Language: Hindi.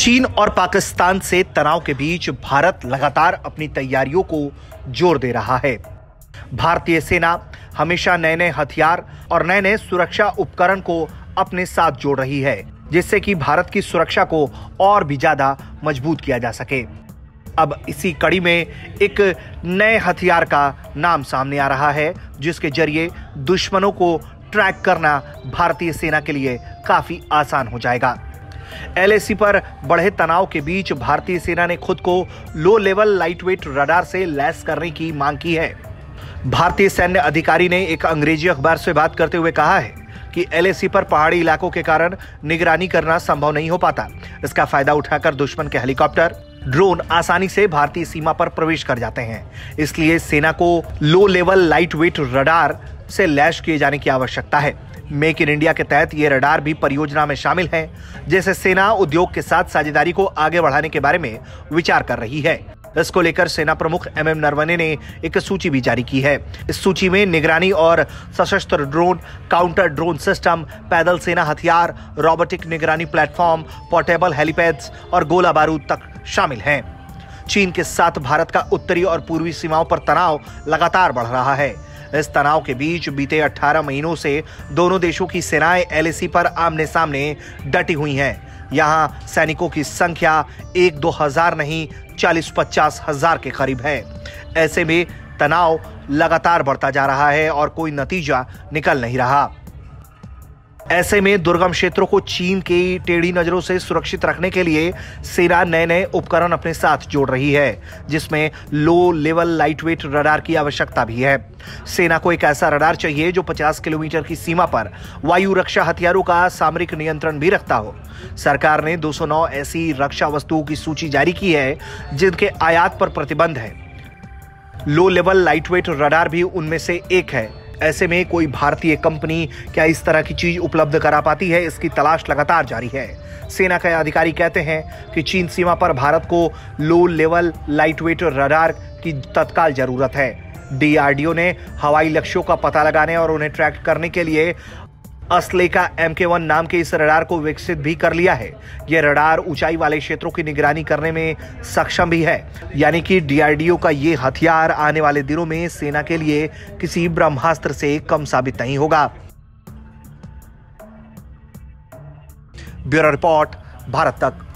चीन और पाकिस्तान से तनाव के बीच भारत लगातार अपनी तैयारियों को जोर दे रहा है। भारतीय सेना हमेशा नए नए हथियार और नए नए सुरक्षा उपकरण को अपने साथ जोड़ रही है, जिससे कि भारत की सुरक्षा को और भी ज्यादा मजबूत किया जा सके। अब इसी कड़ी में एक नए हथियार का नाम सामने आ रहा है, जिसके जरिए दुश्मनों को ट्रैक करना भारतीय सेना के लिए काफी आसान हो जाएगा। LAC पर बढ़े तनाव के बीच भारतीय सेना ने खुद को लो लेवल लाइटवेट रडार से लैस करने की मांग की है। भारतीय सैन्य अधिकारी ने एक अंग्रेजी अखबार से बात करते हुए कहा है कि LAC पर पहाड़ी इलाकों के कारण निगरानी करना संभव नहीं हो पाता। इसका फायदा उठाकर दुश्मन के हेलीकॉप्टर, ड्रोन आसानी से भारतीय सीमा पर प्रवेश कर जाते हैं। इसलिए सेना को लो लेवल लाइटवेट रडार से लैस किए जाने की आवश्यकता है। मेक इन इंडिया के तहत ये रडार भी परियोजना में शामिल है, जैसे सेना उद्योग के साथ साझेदारी को आगे बढ़ाने के बारे में विचार कर रही है। इसको लेकर सेना प्रमुख MM नरवणे ने एक सूची भी जारी की है। इस सूची में निगरानी और सशस्त्र ड्रोन, काउंटर ड्रोन सिस्टम, पैदल सेना हथियार, रोबोटिक निगरानी प्लेटफॉर्म, पोर्टेबल हेलीपैड्स और गोला बारूद तक शामिल हैं। चीन के साथ भारत का उत्तरी और पूर्वी सीमाओं पर तनाव लगातार बढ़ रहा है। इस तनाव के बीच बीते 18 महीनों से दोनों देशों की सेनाएं LAC पर आमने सामने डटी हुई हैं। यहां सैनिकों की संख्या 1-2 हजार नहीं, 40-50 हजार के करीब है। ऐसे में तनाव लगातार बढ़ता जा रहा है और कोई नतीजा निकल नहीं रहा। ऐसे में दुर्गम क्षेत्रों को चीन की टेढ़ी नजरों से सुरक्षित रखने के लिए सेना नए नए उपकरण अपने साथ जोड़ रही है, जिसमें लो लेवल लाइटवेट रडार की आवश्यकता भी है। सेना को एक ऐसा रडार चाहिए जो 50 किलोमीटर की सीमा पर वायु रक्षा हथियारों का सामरिक नियंत्रण भी रखता हो। सरकार ने 209 ऐसी रक्षा वस्तुओं की सूची जारी की है जिनके आयात पर प्रतिबंध है। लो लेवल लाइटवेट रडार भी उनमें से एक है। ऐसे में कोई भारतीय कंपनी क्या इस तरह की चीज उपलब्ध करा पाती है, इसकी तलाश लगातार जारी है। सेना के अधिकारी कहते हैं कि चीन सीमा पर भारत को लो लेवल लाइटवेट रडार की तत्काल जरूरत है। DRDO ने हवाई लक्ष्यों का पता लगाने और उन्हें ट्रैक करने के लिए अस्लेका MK1 नाम के इस रडार को विकसित भी कर लिया है। यह रडार ऊंचाई वाले क्षेत्रों की निगरानी करने में सक्षम भी है, यानी कि DRDO का यह हथियार आने वाले दिनों में सेना के लिए किसी ब्रह्मास्त्र से कम साबित नहीं होगा। ब्यूरो रिपोर्ट, भारत तक।